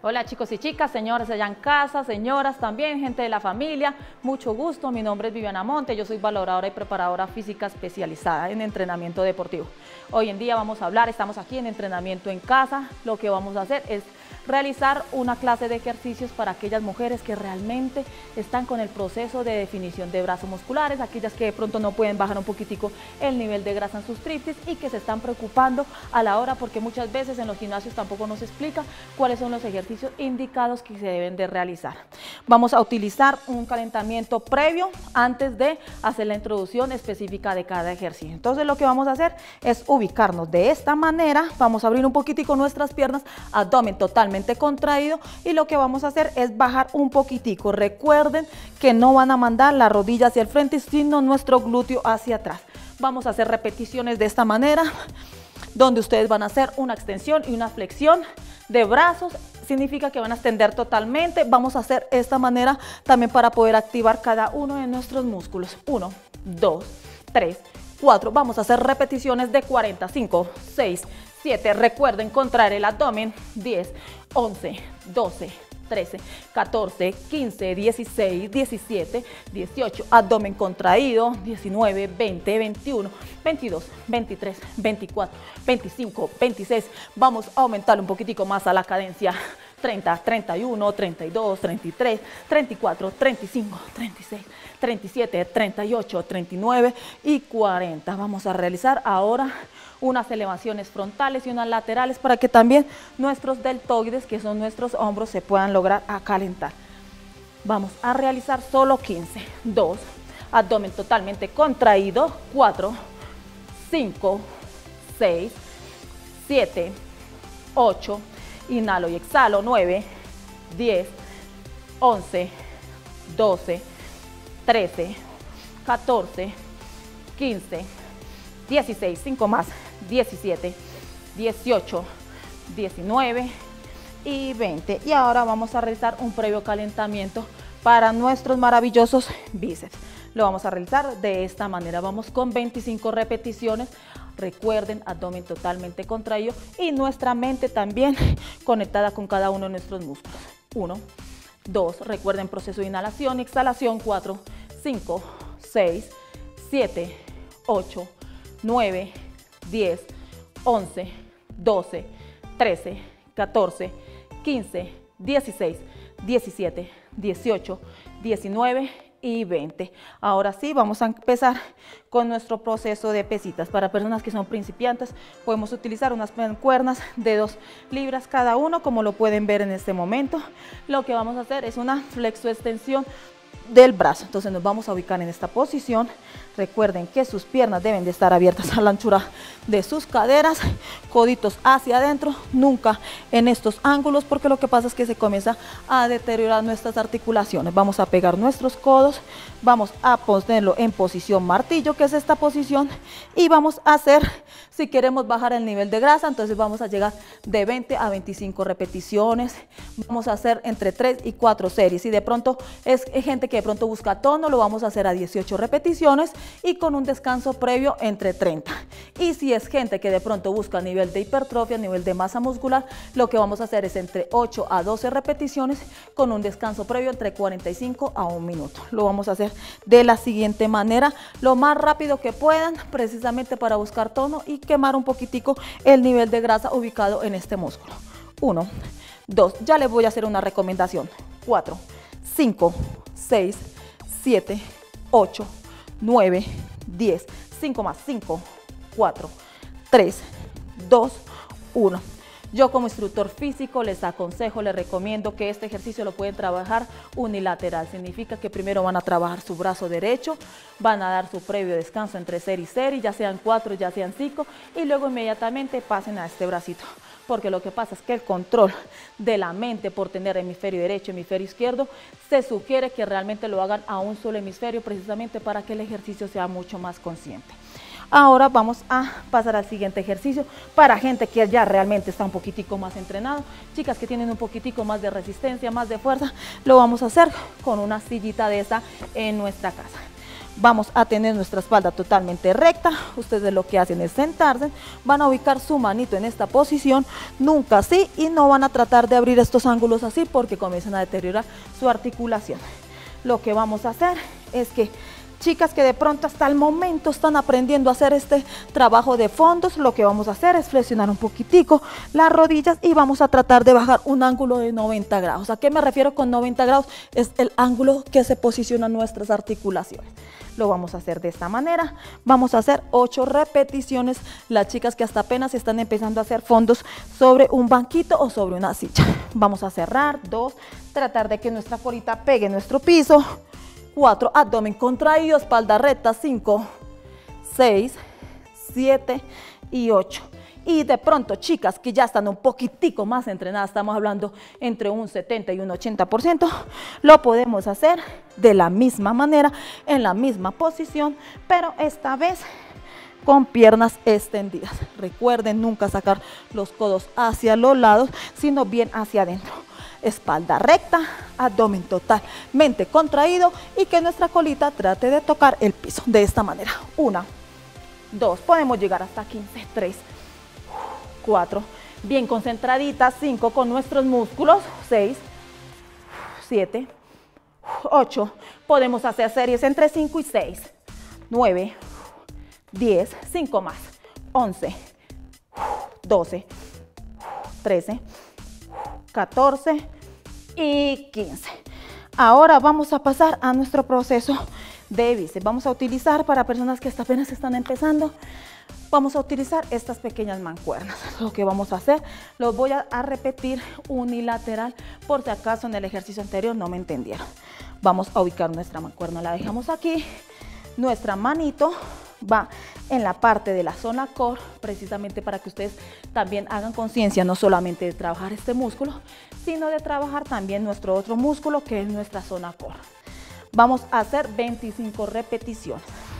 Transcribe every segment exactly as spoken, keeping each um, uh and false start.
Hola chicos y chicas, señores allá en casa, señoras también, gente de la familia, mucho gusto. Mi nombre es Viviana Monte, yo soy valoradora y preparadora física especializada en entrenamiento deportivo. Hoy en día vamos a hablar, estamos aquí en entrenamiento en casa. Lo que vamos a hacer es realizar una clase de ejercicios para aquellas mujeres que realmente están con el proceso de definición de brazos musculares, aquellas que de pronto no pueden bajar un poquitico el nivel de grasa en sus tríceps y que se están preocupando a la hora, porque muchas veces en los gimnasios tampoco nos explica cuáles son los ejercicios indicados que se deben de realizar. Vamos a utilizar un calentamiento previo antes de hacer la introducción específica de cada ejercicio. Entonces lo que vamos a hacer es ubicarnos de esta manera, vamos a abrir un poquitico nuestras piernas, abdomen totalmente contraído, y lo que vamos a hacer es bajar un poquitico. Recuerden que no van a mandar la rodilla hacia el frente, sino nuestro glúteo hacia atrás. Vamos a hacer repeticiones de esta manera, donde ustedes van a hacer una extensión y una flexión de brazos. Significa que van a extender totalmente. Vamos a hacer esta manera también para poder activar cada uno de nuestros músculos. uno, dos, tres, cuatro. Vamos a hacer repeticiones de cuarenta, cinco, seis, siete. Recuerden contraer el abdomen. diez, once, doce, trece, catorce, quince, dieciséis, diecisiete, dieciocho, abdomen contraído, diecinueve, veinte, veintiuno, veintidós, veintitrés, veinticuatro, veinticinco, veintiséis, vamos a aumentar un poquitico más a la cadencia, treinta, treinta y uno, treinta y dos, treinta y tres, treinta y cuatro, treinta y cinco, treinta y seis, treinta y siete, treinta y ocho, treinta y nueve y cuarenta. Vamos a realizar ahora unas elevaciones frontales y unas laterales para que también nuestros deltoides, que son nuestros hombros, se puedan lograr calentar. Vamos a realizar solo quince. dos, abdomen totalmente contraído. cuatro, cinco, seis, siete, ocho, inhalo y exhalo. nueve, diez, once, doce, trece, catorce, quince, dieciséis, cinco más, diecisiete, dieciocho, diecinueve y veinte. Y ahora vamos a realizar un previo calentamiento para nuestros maravillosos bíceps. Lo vamos a realizar de esta manera. Vamos con veinticinco repeticiones. Recuerden, abdomen totalmente contraído y nuestra mente también conectada con cada uno de nuestros músculos. uno, dos, recuerden proceso de inhalación y exhalación. cuatro, cinco, seis, siete, ocho, nueve, diez, once, doce, trece, catorce, quince, dieciséis, diecisiete, dieciocho, diecinueve y veinte. Ahora sí, vamos a empezar con nuestro proceso de pesitas. Para personas que son principiantes, podemos utilizar unas mancuernas de dos libras cada uno, como lo pueden ver en este momento. Lo que vamos a hacer es una flexoextensión del brazo. Entonces nos vamos a ubicar en esta posición. Recuerden que sus piernas deben de estar abiertas a la anchura de sus caderas, coditos hacia adentro, nunca en estos ángulos, porque lo que pasa es que se comienza a deteriorar nuestras articulaciones. Vamos a pegar nuestros codos, vamos a ponerlo en posición martillo, que es esta posición, y vamos a hacer, si queremos bajar el nivel de grasa, entonces vamos a llegar de veinte a veinticinco repeticiones. Vamos a hacer entre tres y cuatro series. Si de pronto es gente que de pronto busca tono, lo vamos a hacer a dieciocho repeticiones y con un descanso previo entre treinta. Y si es gente que de pronto busca nivel de hipertrofia, nivel de masa muscular, lo que vamos a hacer es entre ocho a doce repeticiones con un descanso previo entre cuarenta y cinco a un minuto. Lo vamos a hacer de la siguiente manera, lo más rápido que puedan, precisamente para buscar tono y quemar un poquitico el nivel de grasa ubicado en este músculo. uno, dos, ya les voy a hacer una recomendación. cuatro, cinco, seis, siete, ocho, nueve, diez, cinco más, cinco, cuatro, tres, dos, uno. Yo como instructor físico les aconsejo, les recomiendo que este ejercicio lo pueden trabajar unilateral. Significa que primero van a trabajar su brazo derecho, van a dar su previo descanso entre serie y serie, ya sean cuatro, ya sean cinco, y luego inmediatamente pasen a este bracito. Porque lo que pasa es que el control de la mente por tener hemisferio derecho, hemisferio izquierdo, se sugiere que realmente lo hagan a un solo hemisferio, precisamente para que el ejercicio sea mucho más consciente. Ahora vamos a pasar al siguiente ejercicio para gente que ya realmente está un poquitico más entrenado, chicas que tienen un poquitico más de resistencia, más de fuerza. Lo vamos a hacer con una sillita de esa en nuestra casa. Vamos a tener nuestra espalda totalmente recta. Ustedes lo que hacen es sentarse, van a ubicar su manito en esta posición, nunca así, y no van a tratar de abrir estos ángulos así porque comienzan a deteriorar su articulación. Lo que vamos a hacer es que chicas que de pronto hasta el momento están aprendiendo a hacer este trabajo de fondos, lo que vamos a hacer es flexionar un poquitico las rodillas y vamos a tratar de bajar un ángulo de noventa grados. ¿A qué me refiero con noventa grados? Es el ángulo que se posicionan nuestras articulaciones. Lo vamos a hacer de esta manera. Vamos a hacer ocho repeticiones. Las chicas que hasta apenas están empezando a hacer fondos sobre un banquito o sobre una silla. Vamos a cerrar, dos, tratar de que nuestra colita pegue en nuestro piso. cuatro, abdomen contraído, espalda recta, cinco, seis, siete y ocho. Y de pronto, chicas que ya están un poquitico más entrenadas, estamos hablando entre un setenta y un ochenta por ciento, lo podemos hacer de la misma manera, en la misma posición, pero esta vez con piernas extendidas. Recuerden nunca sacar los codos hacia los lados, sino bien hacia adentro. Espalda recta, abdomen totalmente contraído y que nuestra colita trate de tocar el piso de esta manera. Una, dos, podemos llegar hasta quince, tres, cuatro, bien concentraditas, cinco con nuestros músculos, seis, siete, ocho, podemos hacer series entre cinco y seis, nueve, diez, cinco más, once, doce, trece, catorce y quince. Ahora vamos a pasar a nuestro proceso de bíceps. Vamos a utilizar, para personas que hasta apenas están empezando, vamos a utilizar estas pequeñas mancuernas. Lo que vamos a hacer, lo voy a, a repetir unilateral por si acaso en el ejercicio anterior no me entendieron. Vamos a ubicar nuestra mancuerna, la dejamos aquí, nuestra manito va en la parte de la zona core, precisamente para que ustedes también hagan conciencia no solamente de trabajar este músculo, sino de trabajar también nuestro otro músculo que es nuestra zona core. Vamos a hacer veinticinco repeticiones.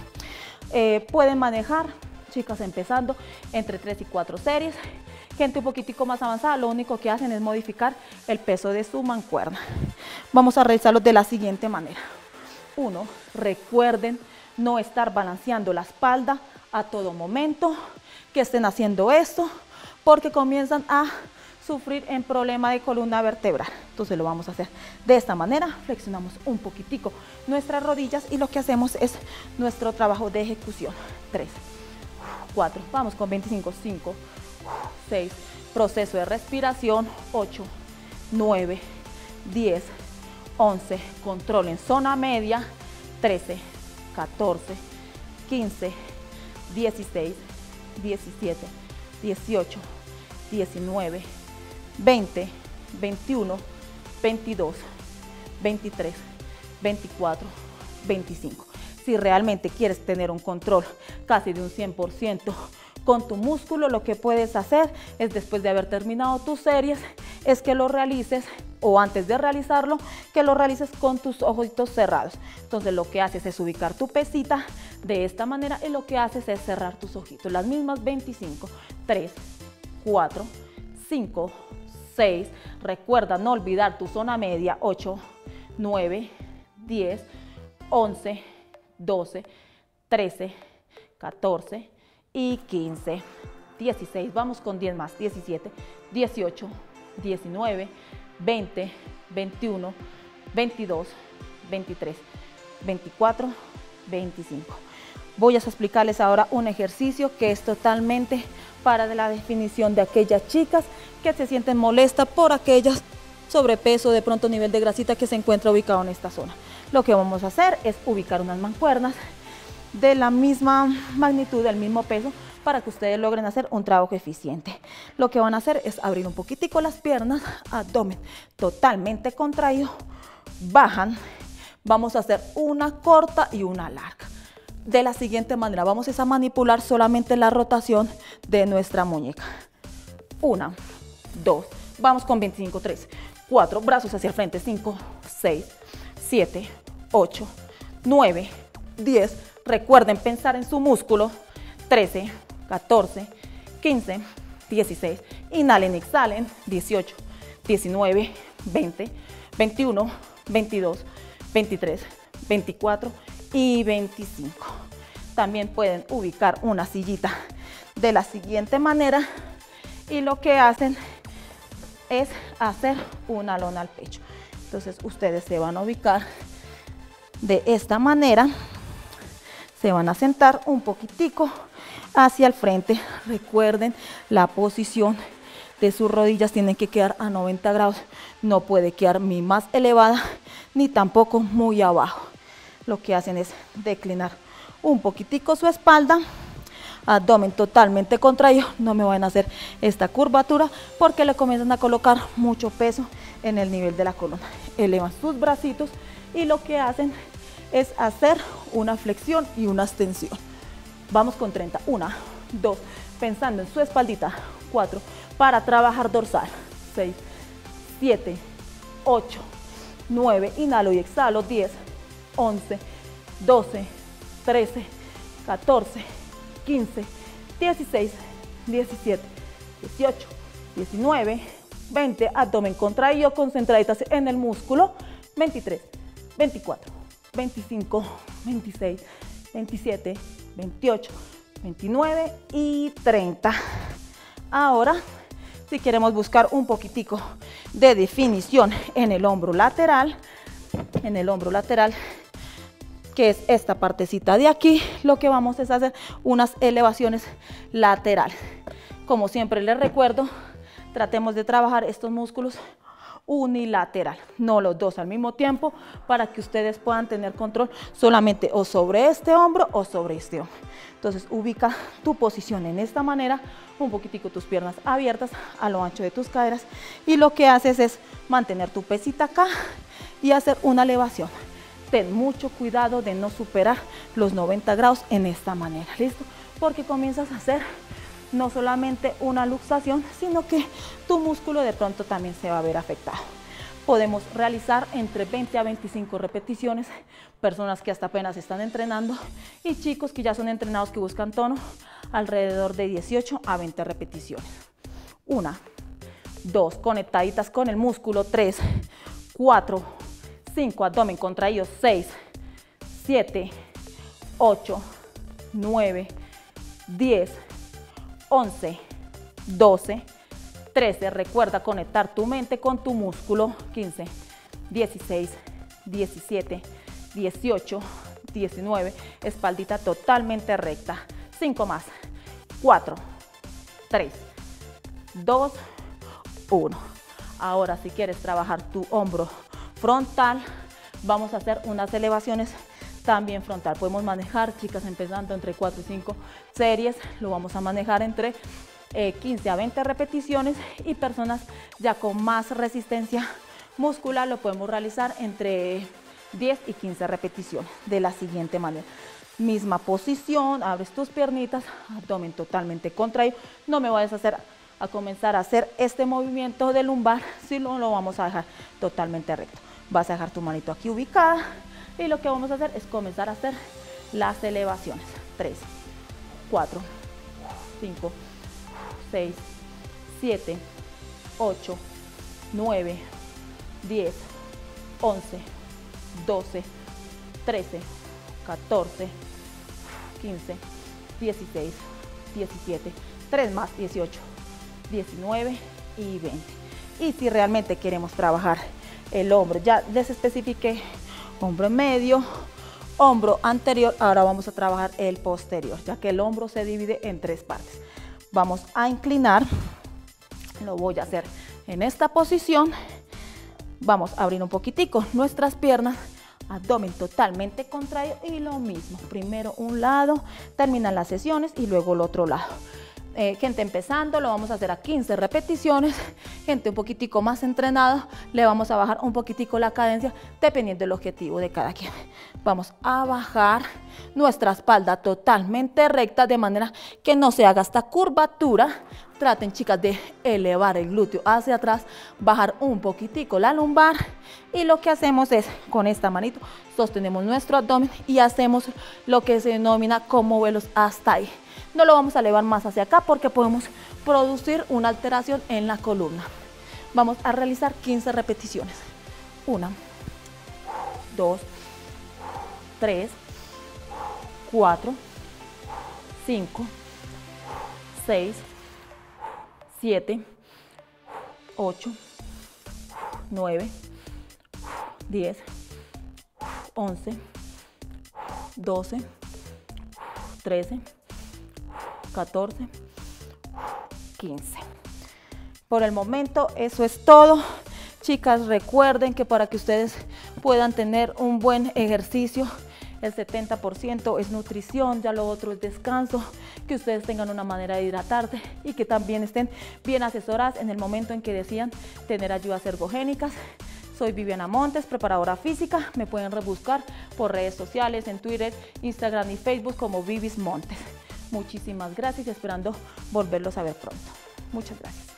Eh, pueden manejar, chicas empezando, entre tres y cuatro series. Gente un poquitico más avanzada, lo único que hacen es modificar el peso de su mancuerna. Vamos a realizarlo de la siguiente manera. Uno, recuerden no estar balanceando la espalda a todo momento, que estén haciendo esto, porque comienzan a sufrir en problema de columna vertebral. Entonces lo vamos a hacer de esta manera, flexionamos un poquitico nuestras rodillas y lo que hacemos es nuestro trabajo de ejecución. tres, cuatro, vamos con veinticinco, cinco, seis, proceso de respiración, ocho, nueve, diez, once, control en zona media, trece, catorce, quince, dieciséis, diecisiete, dieciocho, diecinueve, veinte, veintiuno, veintidós, veintitrés, veinticuatro, veinticinco. Si realmente quieres tener un control casi de un cien por ciento con tu músculo, lo que puedes hacer es, después de haber terminado tus series, es que lo realices, o antes de realizarlo, que lo realices con tus ojitos cerrados. Entonces lo que haces es ubicar tu pesita de esta manera y lo que haces es cerrar tus ojitos. Las mismas veinticinco, tres, cuatro, cinco, seis, recuerda no olvidar tu zona media, ocho, nueve, diez, once, doce, trece, catorce y quince, dieciséis, vamos con diez más, diecisiete, dieciocho, diecinueve, veinte, veintiuno, veintidós, veintitrés, veinticuatro, veinticinco. Voy a explicarles ahora un ejercicio que es totalmente para la definición de aquellas chicas que se sienten molestas por aquellas sobrepeso, de pronto nivel de grasita que se encuentra ubicado en esta zona. Lo que vamos a hacer es ubicar unas mancuernas de la misma magnitud, del mismo peso, para que ustedes logren hacer un trabajo eficiente. Lo que van a hacer es abrir un poquitico las piernas, abdomen totalmente contraído, bajan, vamos a hacer una corta y una larga. De la siguiente manera, vamos a manipular solamente la rotación de nuestra muñeca. Una, dos, vamos con veinticinco, tres, cuatro, brazos hacia el frente, cinco, seis, siete, ocho, nueve, diez. Recuerden pensar en su músculo, trece, catorce, quince, dieciséis, inhalen, exhalen, dieciocho, diecinueve, veinte, veintiuno, veintidós, veintitrés, veinticuatro y veinticinco. También pueden ubicar una sillita de la siguiente manera y lo que hacen es hacer una lona al pecho. Entonces ustedes se van a ubicar de esta manera, se van a sentar un poquitico hacia el frente. Recuerden, la posición de sus rodillas tienen que quedar a noventa grados, no puede quedar ni más elevada ni tampoco muy abajo. Lo que hacen es declinar un poquitico su espalda, abdomen totalmente contraído, no me van a hacer esta curvatura porque le comienzan a colocar mucho peso en el nivel de la columna. Elevan sus bracitos y lo que hacen es hacer una flexión y una extensión. Vamos con treinta, uno, dos, pensando en su espaldita, cuatro, para trabajar dorsal, seis, siete, ocho, nueve, inhalo y exhalo, diez, once, doce, trece, catorce, quince, dieciséis, diecisiete, dieciocho, diecinueve, veinte, abdomen contraído, concentraditas en el músculo, veintitrés, veinticuatro, veinticinco, veintiséis, veintisiete, veintiocho, veintinueve y treinta. Ahora, si queremos buscar un poquitico de definición en el hombro lateral, en el hombro lateral, que es esta partecita de aquí, lo que vamos es hacer unas elevaciones laterales. Como siempre les recuerdo, tratemos de trabajar estos músculos unilateral, no los dos al mismo tiempo, para que ustedes puedan tener control solamente o sobre este hombro o sobre este hombro. Entonces ubica tu posición en esta manera, un poquitico tus piernas abiertas a lo ancho de tus caderas y lo que haces es mantener tu pesita acá y hacer una elevación. Ten mucho cuidado de no superar los noventa grados en esta manera, ¿listo? Porque comienzas a hacer no solamente una luxación, sino que tu músculo de pronto también se va a ver afectado. Podemos realizar entre veinte a veinticinco repeticiones, personas que hasta apenas están entrenando y chicos que ya son entrenados que buscan tono, alrededor de dieciocho a veinte repeticiones. Una, dos, conectaditas con el músculo, tres, cuatro, cinco, abdomen contraído, seis, siete, ocho, nueve, diez, once, doce, trece, recuerda conectar tu mente con tu músculo, quince, dieciséis, diecisiete, dieciocho, diecinueve, espaldita totalmente recta, cinco más, cuatro, tres, dos, uno. Ahora si quieres trabajar tu hombro frontal, vamos a hacer unas elevaciones también frontal. Podemos manejar, chicas, empezando entre cuatro y cinco series, lo vamos a manejar entre eh, quince a veinte repeticiones y personas ya con más resistencia muscular lo podemos realizar entre diez y quince repeticiones de la siguiente manera. Misma posición, abres tus piernitas, abdomen totalmente contraído, no me vayas a hacer a comenzar a hacer este movimiento de lumbar si no lo vamos a dejar totalmente recto. Vas a dejar tu manito aquí ubicada y lo que vamos a hacer es comenzar a hacer las elevaciones. tres, cuatro, cinco, seis, siete, ocho, nueve, diez, once, doce, trece, catorce, quince, dieciséis, diecisiete, tres más, dieciocho, diecinueve y veinte. Y si realmente queremos trabajar el hombro, ya les especifiqué hombro medio, hombro anterior, ahora vamos a trabajar el posterior, ya que el hombro se divide en tres partes. Vamos a inclinar, lo voy a hacer en esta posición, vamos a abrir un poquitico nuestras piernas, abdomen totalmente contraído y lo mismo, primero un lado, terminan las sesiones y luego el otro lado. Eh, gente empezando, lo vamos a hacer a quince repeticiones, gente un poquitico más entrenada, le vamos a bajar un poquitico la cadencia dependiendo del objetivo de cada quien. Vamos a bajar nuestra espalda totalmente recta de manera que no se haga esta curvatura. Traten, chicas, de elevar el glúteo hacia atrás, bajar un poquitico la lumbar y lo que hacemos es con esta manito sostenemos nuestro abdomen y hacemos lo que se denomina como vuelos hasta ahí. No lo vamos a elevar más hacia acá porque podemos producir una alteración en la columna. Vamos a realizar quince repeticiones. Una, dos, tres, cuatro, cinco, seis, siete, ocho, nueve, diez, once, doce, trece, catorce, quince. Por el momento eso es todo. Chicas, recuerden que para que ustedes puedan tener un buen ejercicio, el setenta por ciento es nutrición, ya lo otro es descanso, que ustedes tengan una manera de hidratarse y que también estén bien asesoradas en el momento en que decidan tener ayudas ergogénicas. Soy Viviana Montes, preparadora física. Me pueden rebuscar por redes sociales, en Twitter, Instagram y Facebook como Vivis Montes. Muchísimas gracias y esperando volverlos a ver pronto. Muchas gracias.